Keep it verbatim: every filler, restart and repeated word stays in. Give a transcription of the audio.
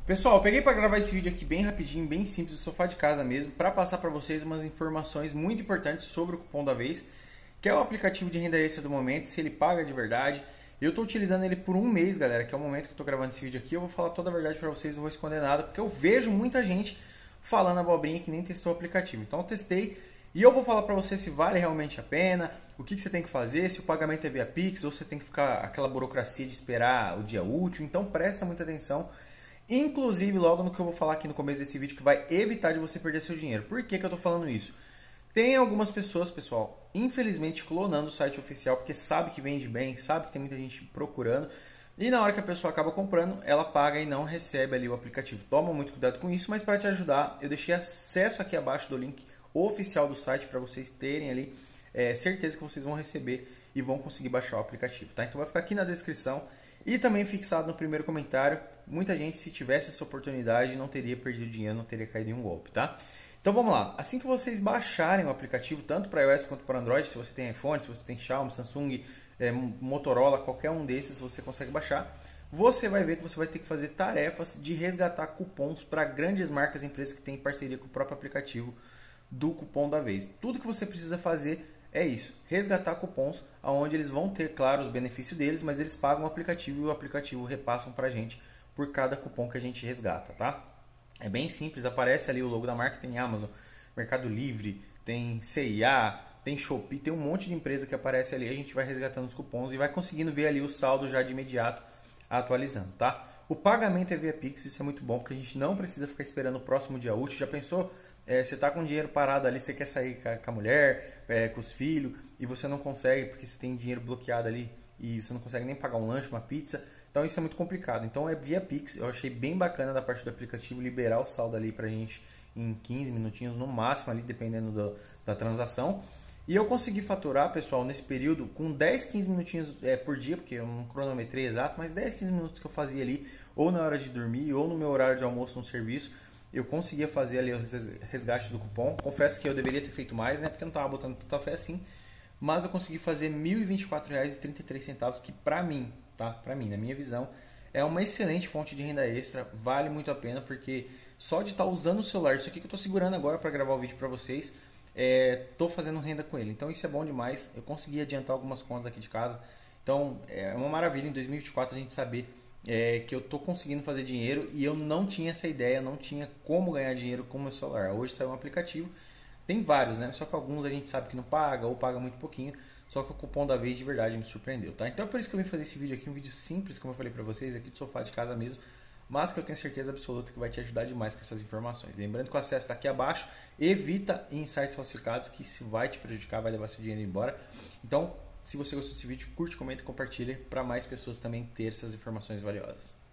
Pessoal, eu peguei para gravar esse vídeo aqui bem rapidinho, bem simples, do sofá de casa mesmo, para passar para vocês umas informações muito importantes sobre o cupom da vez, que é o aplicativo de renda extra do momento, se ele paga de verdade. Eu estou utilizando ele por um mês, galera, que é o momento que eu estou gravando esse vídeo aqui. Eu vou falar toda a verdade para vocês, não vou esconder nada, porque eu vejo muita gente falando abobrinha que nem testou o aplicativo. Então eu testei e eu vou falar para você se vale realmente a pena, o que, que você tem que fazer, se o pagamento é via Pix ou você tem que ficar aquela burocracia de esperar o dia útil. Então presta muita atenção. Inclusive, logo no que eu vou falar aqui no começo desse vídeo, que vai evitar de você perder seu dinheiro. Por que, que eu tô falando isso? Tem algumas pessoas, pessoal, infelizmente clonando o site oficial, porque sabe que vende bem, sabe que tem muita gente procurando, e na hora que a pessoa acaba comprando, ela paga e não recebe ali o aplicativo. Toma muito cuidado com isso, mas para te ajudar, eu deixei acesso aqui abaixo do link oficial do site para vocês terem ali é, certeza que vocês vão receber e vão conseguir baixar o aplicativo, tá? Então vai ficar aqui na descrição. E também fixado no primeiro comentário, muita gente, se tivesse essa oportunidade, não teria perdido dinheiro, não teria caído em um golpe, tá? Então vamos lá, assim que vocês baixarem o aplicativo, tanto para iOS quanto para Android, se você tem iPhone, se você tem Xiaomi, Samsung, é, Motorola, qualquer um desses você consegue baixar, você vai ver que você vai ter que fazer tarefas de resgatar cupons para grandes marcas e empresas que têm parceria com o próprio aplicativo do cupom da vez. Tudo que você precisa fazer é isso, resgatar cupons, onde eles vão ter, claro, os benefícios deles, mas eles pagam o aplicativo e o aplicativo repassam pra gente por cada cupom que a gente resgata, tá? É bem simples, aparece ali o logo da marca, tem Amazon, Mercado Livre, tem C e A, tem Shopee, tem um monte de empresa que aparece ali, a gente vai resgatando os cupons e vai conseguindo ver ali o saldo já de imediato atualizando, tá? O pagamento é via Pix, isso é muito bom, porque a gente não precisa ficar esperando o próximo dia útil. Já pensou? É, você está com dinheiro parado ali, você quer sair com a, com a mulher, é, com os filhos, e você não consegue porque você tem dinheiro bloqueado ali e você não consegue nem pagar um lanche, uma pizza. Então isso é muito complicado. Então é via Pix. Eu achei bem bacana da parte do aplicativo liberar o saldo ali pra gente em quinze minutinhos no máximo ali, dependendo do, da transação. E eu consegui faturar, pessoal, nesse período com dez, quinze minutinhos é, por dia, porque eu não cronometrei exato, mas dez, quinze minutos que eu fazia ali, ou na hora de dormir, ou no meu horário de almoço no serviço, eu conseguia fazer ali o resgate do cupom. Confesso que eu deveria ter feito mais, né? Porque eu não estava botando tanta fé assim. Mas eu consegui fazer mil e vinte e quatro reais e trinta e três centavos, que pra mim, tá? Pra mim, na minha visão, é uma excelente fonte de renda extra. Vale muito a pena, porque só de estar usando o celular, isso aqui que eu tô segurando agora para gravar o vídeo para vocês, é, tô fazendo renda com ele. Então isso é bom demais. Eu consegui adiantar algumas contas aqui de casa. Então é uma maravilha em dois mil e vinte e quatro a gente saber É, que eu tô conseguindo fazer dinheiro e eu não tinha essa ideia, não tinha como ganhar dinheiro com o meu celular. Hoje saiu um aplicativo, tem vários, né? Só que alguns a gente sabe que não paga ou paga muito pouquinho, só que o cupom da vez de verdade me surpreendeu, tá? Então é por isso que eu vim fazer esse vídeo aqui, um vídeo simples, como eu falei pra vocês, aqui do sofá de casa mesmo, mas que eu tenho certeza absoluta que vai te ajudar demais com essas informações. Lembrando que o acesso está aqui abaixo, evita em sites falsificados, que se vai te prejudicar, vai levar seu dinheiro embora. Então, se você gostou desse vídeo, curte, comenta e compartilha para mais pessoas também ter essas informações valiosas.